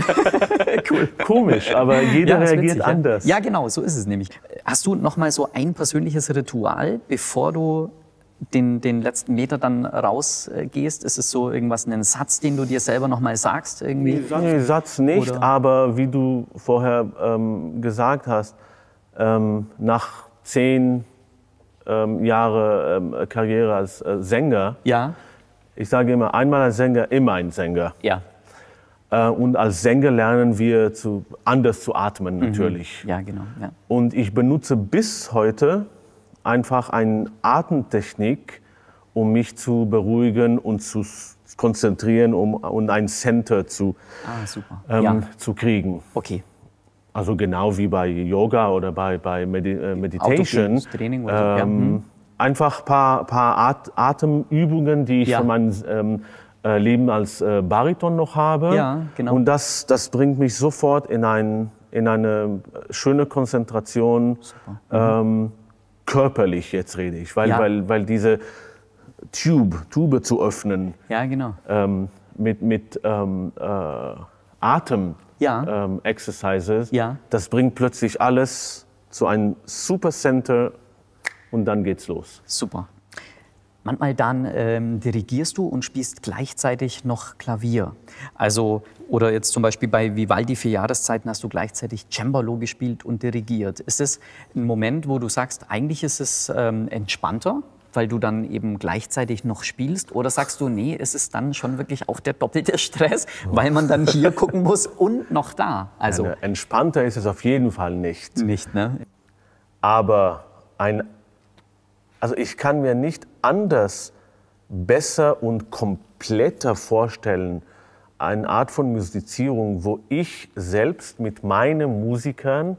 Cool. Komisch, aber jeder Ja, ist reagiert witzig, ja. anders. Ja, genau, so ist es nämlich. Hast du noch mal so ein persönliches Ritual, bevor du den, den letzten Meter dann rausgehst? Ist es so irgendwas, einen Satz, den du dir selber noch mal sagst? Irgendwie? Nee, Satz nicht, Oder? aber wie du vorher ähm, gesagt hast, ähm, nach zehn ähm, Jahren ähm, Karriere als äh, Sänger, Ja, ich sage immer, einmal als Sänger, immer ein Sänger. ja, Äh, und als Sänger lernen wir zu, anders zu atmen natürlich. ja, genau. Ja. Und ich benutze bis heute einfach eine Atemtechnik, um mich zu beruhigen und zu s- konzentrieren um, und ein Center zu, Ah, super. ähm, ja, zu kriegen. okay. Also genau wie bei Yoga oder bei, bei Medi äh, Meditation. Autogenes Training oder so, ja. Ähm, Hm. Einfach ein paar, paar At Atemübungen, die ich Ja. für mein ähm, äh, Leben als äh, Bariton noch habe. Ja, genau. Und das, das bringt mich sofort in, ein, in eine schöne Konzentration. Ähm, körperlich jetzt rede ich, weil, Ja. weil, weil diese Tube, Tube zu öffnen Ja, genau. ähm, mit, mit ähm, äh, Atem Ja. ähm, Exercises, Ja. das bringt plötzlich alles zu einem Supercenter und dann geht's los. Super. Manchmal dann ähm, dirigierst du und spielst gleichzeitig noch Klavier. Also, oder jetzt zum Beispiel bei Vivaldi Vier Jahreszeiten hast du gleichzeitig Cembalo gespielt und dirigiert. Ist es ein Moment, wo du sagst, eigentlich ist es ähm, entspannter, weil du dann eben gleichzeitig noch spielst? Oder sagst du, nee, es ist dann schon wirklich auch der doppelte Stress, weil man dann hier gucken muss und noch da? Also Eine, entspannter ist es auf jeden Fall nicht. nicht, ne? Aber ein, also ich kann mir nicht anders, besser und kompletter vorstellen, eine Art von Musizierung, wo ich selbst mit meinen Musikern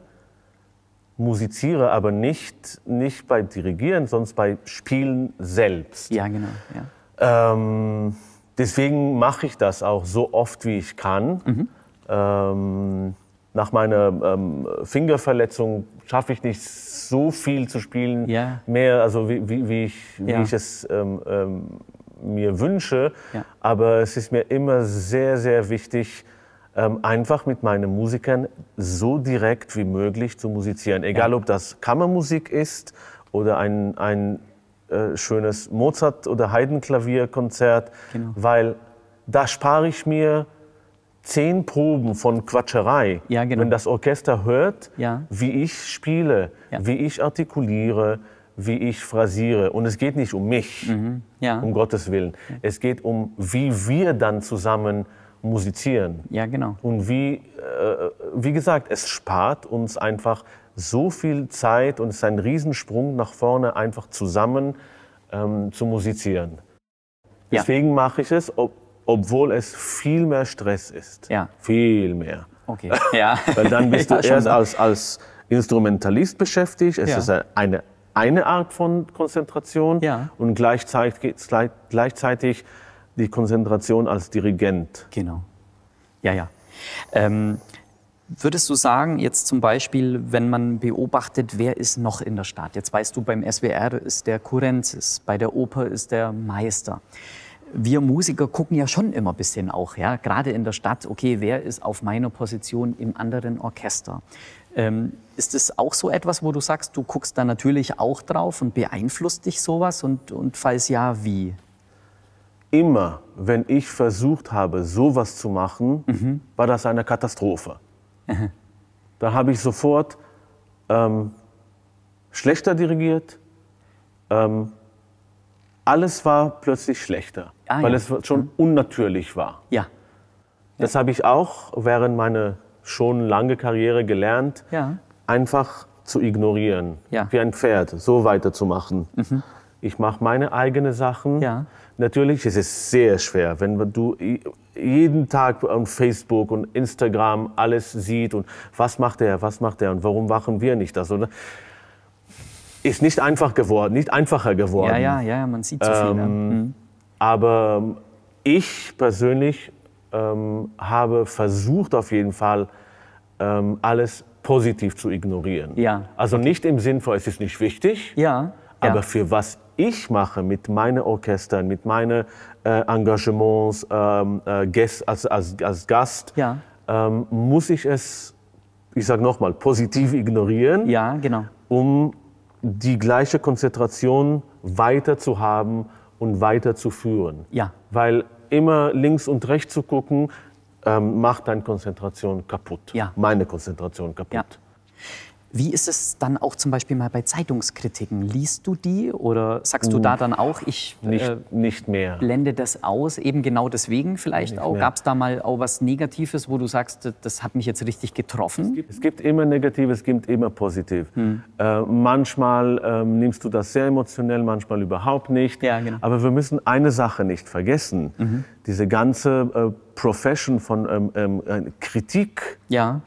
musiziere, aber nicht, nicht bei Dirigieren, sondern bei Spielen selbst. Ja, genau. Ja. Ähm, deswegen mache ich das auch so oft, wie ich kann. Mhm. Ähm, nach meiner ähm, Fingerverletzung schaffe ich nicht so viel zu spielen, Ja. mehr, also wie, wie, wie, ich, wie Ja. ich es ähm, ähm, mir wünsche. Ja. Aber es ist mir immer sehr, sehr wichtig, ähm, einfach mit meinen Musikern so direkt wie möglich zu musizieren. Egal, Ja. ob das Kammermusik ist oder ein, ein äh, schönes Mozart- oder Haydn-Klavierkonzert, Genau. weil da spare ich mir zehn Proben von Quatscherei. Ja, genau. Wenn das Orchester hört, Ja. wie ich spiele, Ja. wie ich artikuliere, wie ich phrasiere. Und es geht nicht um mich, Ja. um Gottes Willen. Es geht um, wie wir dann zusammen musizieren. Ja, genau. Und wie, äh, wie gesagt, es spart uns einfach so viel Zeit und es ist ein Riesensprung nach vorne, einfach zusammen ähm, zu musizieren. Ja. Deswegen mache ich es, ob, obwohl es viel mehr Stress ist. Ja. Viel mehr. Okay. Ja. Weil dann bist Ja, du schon, erst ne? als, als Instrumentalist beschäftigt. Es Ja. ist eine, eine Art von Konzentration Ja. und gleichzeitig, gleichzeitig die Konzentration als Dirigent. Genau. Ja, ja. Ähm, würdest du sagen, jetzt zum Beispiel, wenn man beobachtet, wer ist noch in der Stadt? Jetzt weißt du, beim S W R ist der Kurenzis, bei der Oper ist der Meister. Wir Musiker gucken ja schon immer ein bisschen auch, ja, gerade in der Stadt, okay, wer ist auf meiner Position im anderen Orchester? Ähm, ist es auch so etwas, wo du sagst, du guckst da natürlich auch drauf und beeinflusst dich sowas und, und falls ja, wie? Immer, wenn ich versucht habe, sowas zu machen, mhm. war das eine Katastrophe. Mhm. Da habe ich sofort ähm, schlechter dirigiert. Ähm, alles war plötzlich schlechter, ah, weil ja. es schon mhm. unnatürlich war. Ja. Das ja. habe ich auch während meiner schon langen Karriere gelernt, ja. einfach zu ignorieren, ja. wie ein Pferd, so weiterzumachen. Mhm. Ich mache meine eigenen Sachen. Ja. Natürlich ist es sehr schwer, wenn du jeden Tag auf Facebook und Instagram alles siehst und was macht er, was macht er und warum machen wir nicht das, oder? Ist nicht einfach geworden, nicht einfacher geworden. Ja, ja, ja, man sieht so viel. Ähm, ja. mhm. Aber ich persönlich ähm, habe versucht auf jeden Fall ähm, alles positiv zu ignorieren. Ja. Also nicht im Sinn von, es ist nicht wichtig, ja. aber ja. für was ich mache mit meinen Orchestern, mit meinen äh, Engagements ähm, äh, Gäst, als, als, als Gast, ja. ähm, muss ich es, ich sage nochmal, positiv ignorieren, ja, genau. um die gleiche Konzentration weiter zu haben und weiter zu führen. Ja. Weil immer links und rechts zu gucken, ähm, macht deine Konzentration kaputt. Ja. Meine Konzentration kaputt. Ja. Wie ist es dann auch zum Beispiel mal bei Zeitungskritiken? Liest du die oder sagst du da dann auch, ich nicht, äh, nicht mehr. blende das aus, eben genau deswegen vielleicht nicht auch? Gab es da mal auch was Negatives, wo du sagst, das hat mich jetzt richtig getroffen? Es gibt, es gibt immer Negativ, es gibt immer Positiv. Hm. Äh, manchmal äh, nimmst du das sehr emotionell, manchmal überhaupt nicht. Ja, genau. Aber wir müssen eine Sache nicht vergessen. Mhm. Diese ganze äh, Profession von ähm, ähm, Kritik. Ja.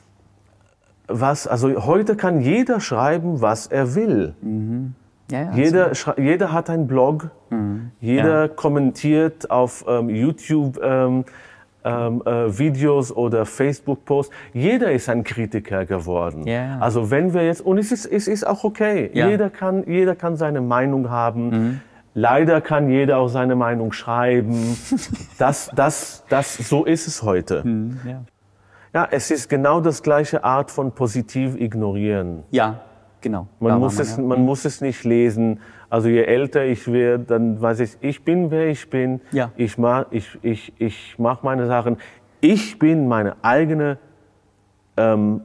Was, also heute kann jeder schreiben, was er will. Mhm. Ja, ja, jeder, also. jeder hat einen Blog, mhm. jeder ja. kommentiert auf ähm, YouTube ähm, ähm, äh, Videos oder Facebook-Posts. Jeder ist ein Kritiker geworden. Ja. Also wenn wir jetzt, und es ist, es ist auch okay, ja. jeder, kann, jeder kann seine Meinung haben. Mhm. Leider kann jeder auch seine Meinung schreiben. das, das, das, so ist es heute. Mhm. Ja. Ja, es ist genau das gleiche Art von positiv ignorieren. Ja, genau. Man, muss, man, es, ja. man mhm. muss es nicht lesen. Also je älter ich werde, dann weiß ich, ich bin, wer ich bin. Ja. Ich mache ich, ich, ich mach meine Sachen. Ich bin meine eigene, ähm,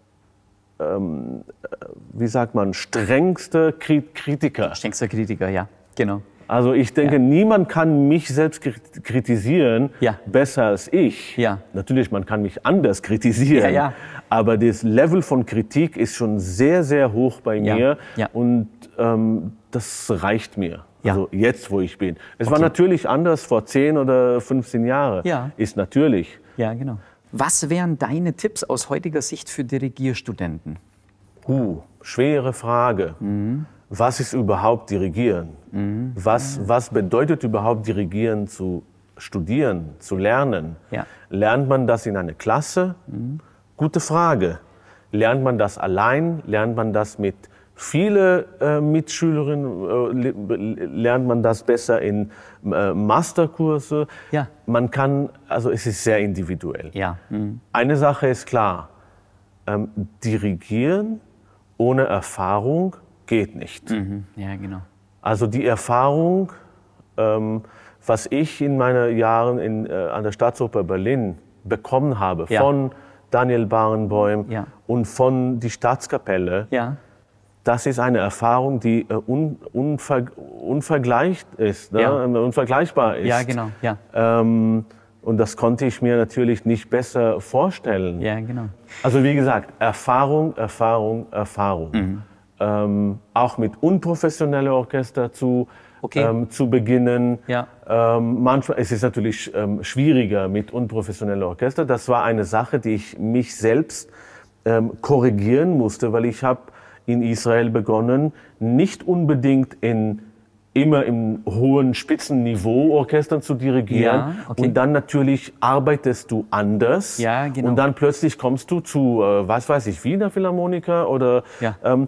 ähm, wie sagt man, strengste Kritiker. Strengster Kritiker, ja, genau. Also ich denke, ja. niemand kann mich selbst kritisieren ja. besser als ich. Ja. Natürlich, man kann mich anders kritisieren, ja, ja. aber das Level von Kritik ist schon sehr, sehr hoch bei ja. mir ja. und ähm, das reicht mir. Ja. Also jetzt, wo ich bin. Es okay. war natürlich anders vor zehn oder fünfzehn Jahren. Ja. Ist natürlich. Ja, genau. Was wären deine Tipps aus heutiger Sicht für Dirigierstudenten? Uh, schwere Frage. Mhm. Was ist überhaupt Dirigieren? Mhm. Was, was bedeutet überhaupt Dirigieren zu studieren, zu lernen? Ja. Lernt man das in einer Klasse? Mhm. Gute Frage. Lernt man das allein? Lernt man das mit vielen äh, Mitschülerinnen? Äh, lernt man das besser in äh, Masterkurse? Ja. Man kann, also es ist sehr individuell. Ja. Mhm. Eine Sache ist klar. Ähm, Dirigieren ohne Erfahrung geht nicht. Mhm. Ja, genau. Also die Erfahrung, ähm, was ich in meinen Jahren in, äh, an der Staatsoper Berlin bekommen habe, ja. von Daniel Barenboim ja. und von die Staatskapelle, ja. das ist eine Erfahrung, die äh, un, unver, unvergleicht ist, ne? ja. unvergleichbar ist. Ja, genau. Ja. Ähm, und das konnte ich mir natürlich nicht besser vorstellen. Ja, genau. Also wie gesagt, Erfahrung, Erfahrung, Erfahrung. Mhm. Ähm, auch mit unprofessionellen Orchester zu, okay. ähm, zu beginnen. Ja. Ähm, manchmal es ist es natürlich ähm, schwieriger mit unprofessionellen Orchester. Das war eine Sache, die ich mich selbst ähm, korrigieren musste, weil ich habe in Israel begonnen, nicht unbedingt in immer im hohen Spitzenniveau Orchestern zu dirigieren. Ja, okay. Und dann natürlich arbeitest du anders. Ja, genau. Und dann plötzlich kommst du zu, äh, was weiß ich, Wiener Philharmoniker oder ja. ähm,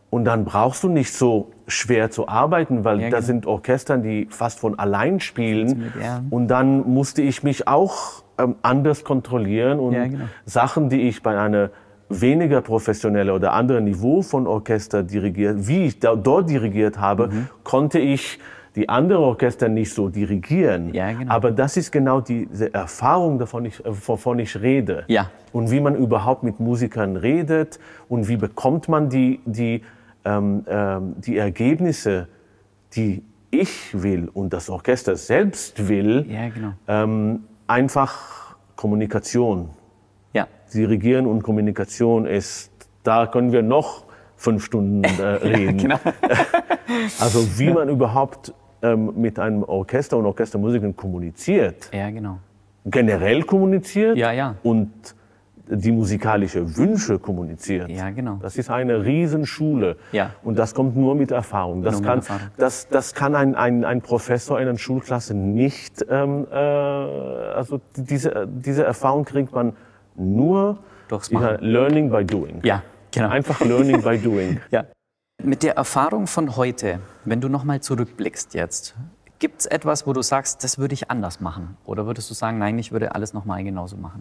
Und dann brauchst du nicht so schwer zu arbeiten, weil Ja, da genau. sind Orchester, die fast von allein spielen. Ja. Und dann musste ich mich auch ähm, anders kontrollieren und Ja, genau. Sachen, die ich bei einer weniger professionelle oder anderen Niveau von Orchester dirigiert, wie ich da, dort dirigiert habe, Mhm. konnte ich die anderen Orchester nicht so dirigieren. Ja, genau. Aber das ist genau diese Erfahrung, davon ich, äh, wovon ich rede. Ja. Und wie man überhaupt mit Musikern redet und wie bekommt man die, die, ähm, ähm, die Ergebnisse, die ich will und das Orchester selbst will, Ja, genau. ähm, einfach Kommunikation. Ja. Dirigieren und Kommunikation ist, da können wir noch fünf Stunden äh, reden. Genau. Also wie man überhaupt ähm, mit einem Orchester und Orchestermusikern kommuniziert, Ja, genau. generell kommuniziert Ja, ja. und die musikalische Wünsche kommuniziert. Ja, genau. Das ist eine Riesenschule. Ja. Und das kommt nur mit Erfahrung. Das Nur mit kann, Erfahrung. Das, das kann ein, ein, ein Professor in einer Schulklasse nicht. Ähm, äh, also diese, diese Erfahrung kriegt man nur Durchs ich meine, Machen. Learning by Doing. Ja, genau. Einfach Learning by Doing. Ja. Mit der Erfahrung von heute, wenn du noch mal zurückblickst jetzt, gibt es etwas, wo du sagst, das würde ich anders machen? Oder würdest du sagen, nein, ich würde alles noch mal genauso machen?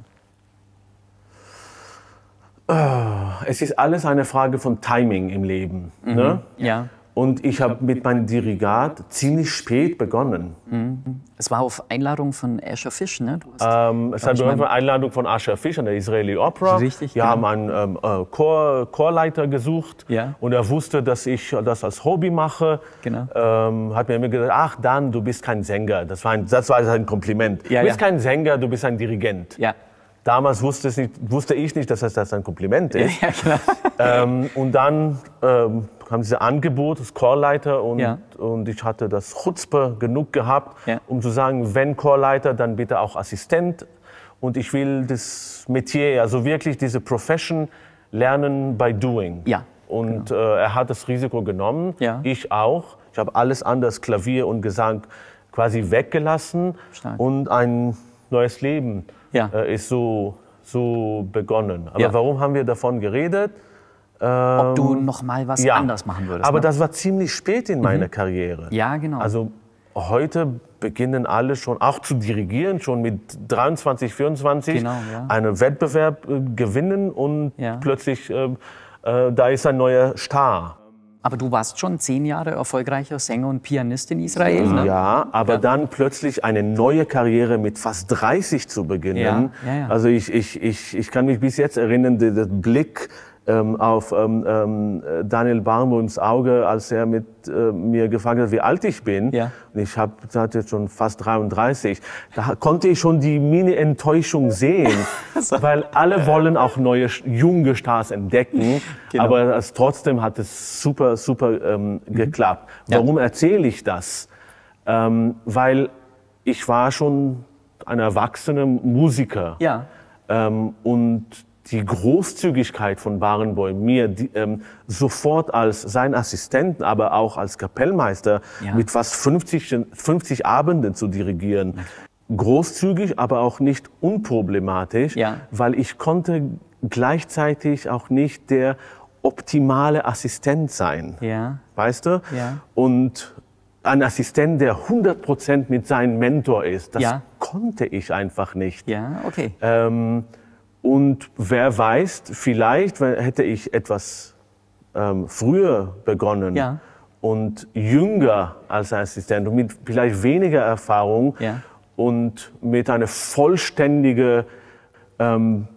Es ist alles eine Frage von Timing im Leben. Mhm. Ne? Ja. Und ich habe mit meinem Dirigat ziemlich spät begonnen. Es war auf Einladung von Asher Fish, ne? Du hast, Ähm, es Glaub hat ich, eine mein- Einladung von Asher Fish an der Israeli Opera. Richtig, Wir genau. haben einen ähm, äh, Chor, Chorleiter gesucht Ja. und er wusste, dass ich das als Hobby mache. Genau. Ähm, hat mir immer gesagt, ach Dan, du bist kein Sänger. Das war ein, das war ein Kompliment. Ja, du bist ja. kein Sänger, du bist ein Dirigent. Ja. Damals wusste, es nicht, wusste ich nicht, dass das ein Kompliment ist. Ja, klar. Ähm, und dann ähm, kam dieses Angebot als Chorleiter und, Ja. und ich hatte das Chutzpe genug gehabt, Ja. um zu sagen, wenn Chorleiter, dann bitte auch Assistent. Und ich will das Metier, also wirklich diese Profession lernen by doing. Ja, Und äh, er hat das Risiko genommen, Ja. ich auch. Ich habe alles anders, Klavier und Gesang, quasi weggelassen Stark. und ein neues Leben Ja. äh, ist so, so begonnen. Aber Ja. warum haben wir davon geredet? Ob du noch mal was Ja, anders machen würdest. aber ne? das war ziemlich spät in meiner Karriere. Ja, genau. Also heute beginnen alle schon auch zu dirigieren, schon mit dreiundzwanzig, vierundzwanzig Genau, ja. einen Wettbewerb äh, gewinnen und Ja. plötzlich äh, äh, da ist ein neuer Star. Aber du warst schon zehn Jahre erfolgreicher Sänger und Pianist in Israel, ne? Ja, aber Ja. dann plötzlich eine neue Karriere mit fast dreißig zu beginnen. Ja, ja, ja. Also ich, ich, ich, ich kann mich bis jetzt erinnern, der, der Blick ähm, auf ähm, ähm, Daniel Barenboims Auge, als er mit äh, mir gefragt hat, wie alt ich bin. Ja. Und ich habe jetzt schon fast dreiunddreißig. Da konnte ich schon die Mini-Enttäuschung sehen, weil alle wollen auch neue, junge Stars entdecken. Genau. Aber es, trotzdem hat es super, super ähm, geklappt. Ja. Warum erzähle ich das? Ähm, weil ich war schon ein erwachsener Musiker. Ja. Ähm, und die Großzügigkeit von Barenboim, mir die, ähm, sofort als sein Assistenten, aber auch als Kapellmeister Ja. mit fast fünfzig, fünfzig Abenden zu dirigieren. Großzügig, aber auch nicht unproblematisch, Ja. weil ich konnte gleichzeitig auch nicht der optimale Assistent sein. Ja. Weißt du? Ja. Und ein Assistent, der hundert Prozent mit seinem Mentor ist, das Ja. konnte ich einfach nicht. Ja, okay. Ähm, und wer weiß, vielleicht wenn- hätte ich etwas ähm, früher begonnen Ja. und jünger als Assistent und mit vielleicht weniger Erfahrung Ja. und mit einer vollständigen ähm,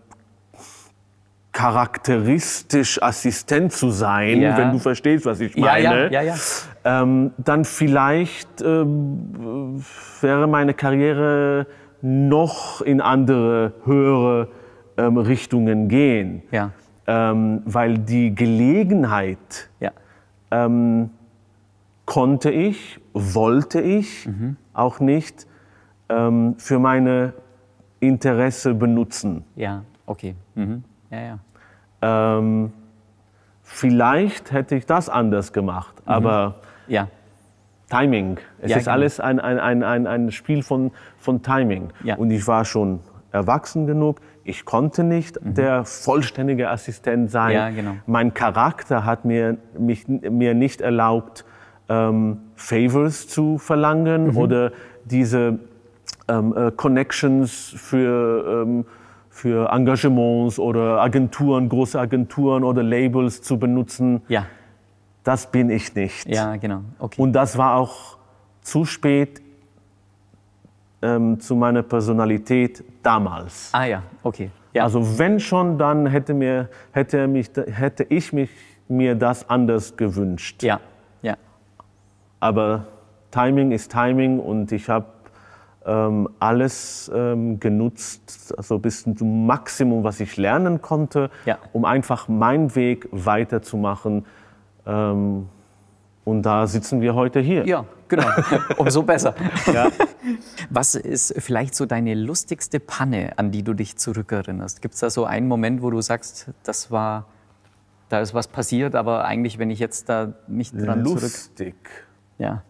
charakteristisch Assistent zu sein, Ja. wenn du verstehst, was ich Ja, meine, ja, ja, ja. Ähm, dann vielleicht ähm, wäre meine Karriere noch in andere, höhere ähm, Richtungen gehen. Ja. Ähm, weil die Gelegenheit Ja. ähm, konnte ich, wollte ich Mhm. auch nicht ähm, für meine Interesse benutzen. Ja, okay. Mhm. Ja, ja. Ähm, vielleicht hätte ich das anders gemacht, aber Ja. Timing. Es Ja, ist genau. alles ein, ein, ein, ein, ein Spiel von, von Timing. Ja. Und ich war schon erwachsen genug, Ich konnte nicht mhm. der vollständige Assistent sein. Ja, genau. Mein Charakter hat mir, mich, mir nicht erlaubt, ähm, Favors zu verlangen mhm. oder diese ähm, äh, Connections für, ähm, für Engagements oder Agenturen, große Agenturen oder Labels zu benutzen. Ja. Das bin ich nicht. Ja, genau. Okay. Und das war auch zu spät ähm, zu meiner Personalität damals. Ah ja, okay. Ja. Also wenn schon, dann hätte, mir, hätte, mich, hätte ich mich, mir das anders gewünscht. Ja, ja. Aber Timing ist Timing und ich habe ähm, alles ähm, genutzt, also bis zum Maximum, was ich lernen konnte, ja. um einfach meinen Weg weiterzumachen. Ähm, und da sitzen wir heute hier. Ja, genau. Umso besser. Ja. Was ist vielleicht so deine lustigste Panne, an die du dich zurückerinnerst? Gibt es da so einen Moment, wo du sagst, das war, da ist was passiert, aber eigentlich, wenn ich jetzt da mich dran zurück... Lustig? Ja.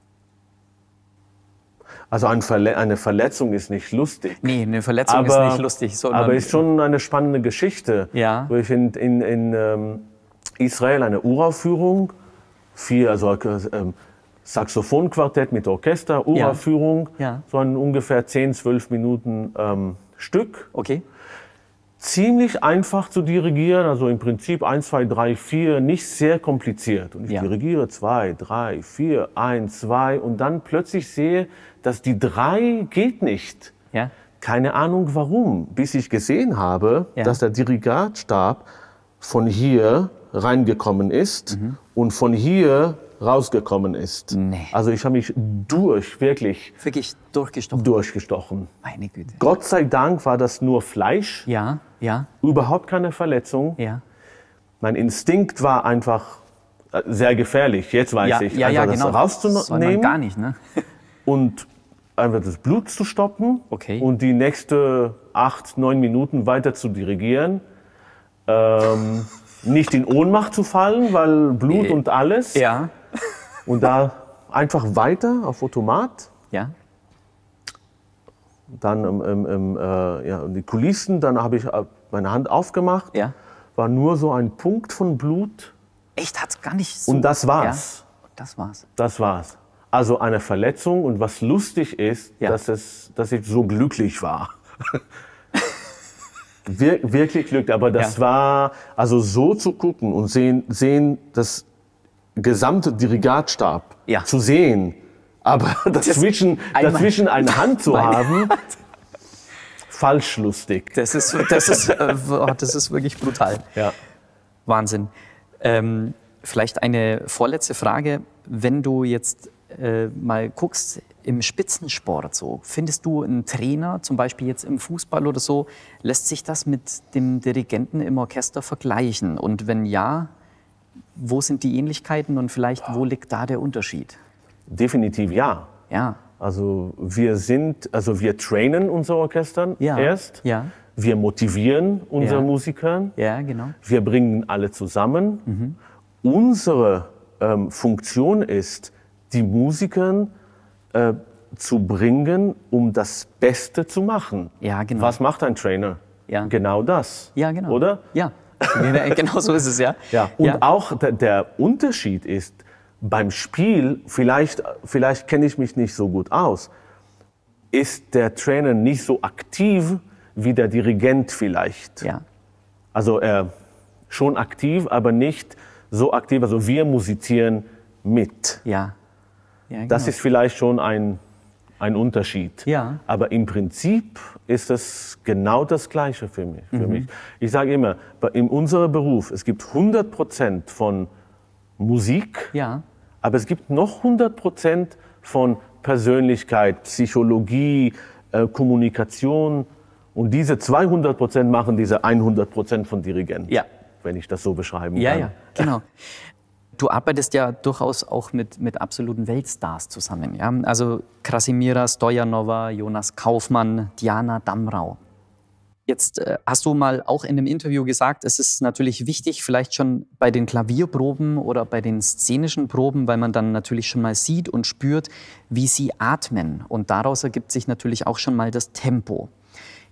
Also ein Verle eine Verletzung ist nicht lustig. Nee, eine Verletzung aber, ist nicht lustig. Sondern aber ist schon eine spannende Geschichte. Ja. Wo ich in, in, in ähm, Israel eine Uraufführung, vier, also ähm, Saxophonquartett mit Orchester, Uraufführung, ja. Ja. so ein ungefähr zehn, zwölf Minuten ähm, Stück. Okay. Ziemlich einfach zu dirigieren, also im Prinzip eins, zwei, drei, vier, nicht sehr kompliziert. Und ich ja. dirigiere zwei, drei, vier, eins, zwei und dann plötzlich sehe, dass die drei geht nicht. Ja. Keine Ahnung warum, bis ich gesehen habe, ja. dass der Dirigatstab von hier reingekommen ist mhm. und von hier rausgekommen ist. Nee. Also ich habe mich durch, wirklich, wirklich durchgestochen. durchgestochen. Meine Güte. Gott sei Dank war das nur Fleisch. Ja, ja. Überhaupt keine Verletzung. Ja. Mein Instinkt war einfach sehr gefährlich. Jetzt weiß ja, ich, ja, einfach ja, das genau. rauszunehmen. Soll man gar nicht, ne? Und einfach das Blut zu stoppen. Okay. Und die nächste acht, neun Minuten weiter zu dirigieren. Ähm, nicht in Ohnmacht zu fallen, weil Blut und alles. Ja. Und da einfach weiter auf Automat. Ja. Dann ähm, ähm, äh, ja, die Kulissen, dann habe ich meine Hand aufgemacht. Ja. War nur so ein Punkt von Blut. Echt, hat's gar nicht so. Und das war's. Ja. Das war's. Das war's. Also eine Verletzung. Und was lustig ist, ja. dass, es, dass ich so glücklich war. Wir, wirklich glücklich. Aber das ja. war, also so zu gucken und sehen, sehen das gesamte Dirigatstab ja. zu sehen, aber dazwischen, dazwischen eine Hand zu haben, falsch lustig. Das ist, das ist, äh, das ist wirklich brutal. Ja. Wahnsinn. Ähm, vielleicht eine vorletzte Frage. Wenn du jetzt äh, mal guckst, im Spitzensport so, findest du einen Trainer, zum Beispiel jetzt im Fußball oder so, lässt sich das mit dem Dirigenten im Orchester vergleichen? Und wenn ja, wo sind die Ähnlichkeiten und vielleicht wo liegt da der Unterschied? Definitiv ja. Ja. Also wir sind, also wir trainen unsere Orchester ja. erst. Ja. Wir motivieren unsere ja. Musiker. Ja, genau. Wir bringen alle zusammen. Mhm. Unsere ähm, Funktion ist, die Musiker äh, zu bringen, um das Beste zu machen. Ja, genau. Was macht ein Trainer? Ja. Genau das. Ja, genau. Oder? Ja. Genau so ist es, ja. ja. Und ja. auch der, der Unterschied ist, beim Spiel, vielleicht, vielleicht kenne ich mich nicht so gut aus, ist der Trainer nicht so aktiv wie der Dirigent vielleicht. Ja. Also er schon aktiv, aber nicht so aktiv. Also wir musizieren mit. Ja. Ja, genau. Das ist vielleicht schon ein, ein Unterschied. Ja. Aber im Prinzip ist es genau das Gleiche für mich. Für mhm. mich. Ich sage immer, in unserem Beruf, es gibt hundert Prozent von Musik, ja. aber es gibt noch hundert Prozent von Persönlichkeit, Psychologie, äh, Kommunikation. Und diese zweihundert Prozent machen diese hundert Prozent von Dirigent, ja. wenn ich das so beschreiben ja, kann. Ja, genau. Du arbeitest ja durchaus auch mit, mit absoluten Weltstars zusammen. Ja? Also Krasimira Stojanova, Jonas Kaufmann, Diana Damrau. Jetzt äh, hast du mal auch in einem Interview gesagt, es ist natürlich wichtig, vielleicht schon bei den Klavierproben oder bei den szenischen Proben, weil man dann natürlich schon mal sieht und spürt, wie sie atmen. Und daraus ergibt sich natürlich auch schon mal das Tempo.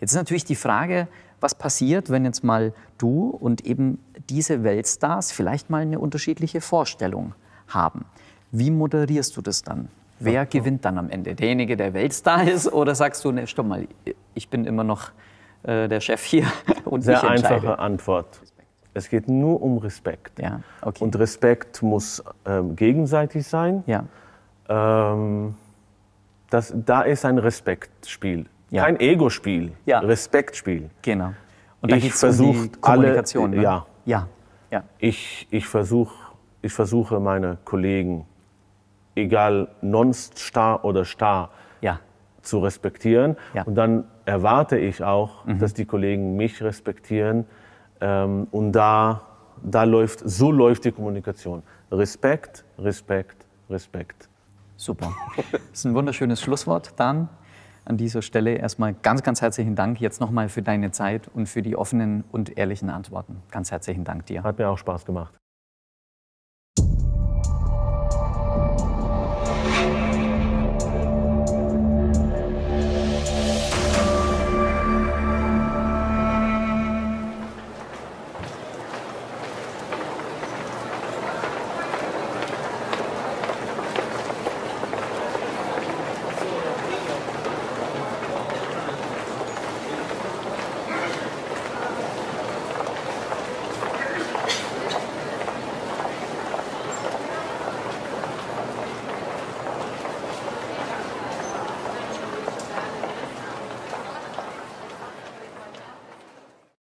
Jetzt ist natürlich die Frage, was passiert, wenn jetzt mal du und eben diese Weltstars vielleicht mal eine unterschiedliche Vorstellung haben. Wie moderierst du das dann? Wer gewinnt dann am Ende? Derjenige, der Weltstar ist? Oder sagst du, ne, stopp mal, ich bin immer noch äh, der Chef hier und Sehr ich entscheide? einfache Antwort. Es geht nur um Respekt. Ja, okay. Und Respekt muss ähm, gegenseitig sein. Ja. Ähm, das, da ist ein Respektspiel. Ja. Kein Ego-Spiel, Ja. Respektspiel. Genau. Und da Ich geht es um versuche die Kommunikation. alle, Ne? ja. Ja. Ja. Ich, ich, versuch, ich versuche meine Kollegen, egal non-Star oder Star, Ja. zu respektieren. Ja. Und dann erwarte ich auch, mhm. dass die Kollegen mich respektieren. Ähm, und da, da läuft, so läuft die Kommunikation. Respekt, Respekt, Respekt. Super. Das ist ein wunderschönes Schlusswort. Dan, an dieser Stelle erstmal ganz, ganz herzlichen Dank jetzt nochmal für deine Zeit und für die offenen und ehrlichen Antworten. Ganz herzlichen Dank dir. Hat mir auch Spaß gemacht.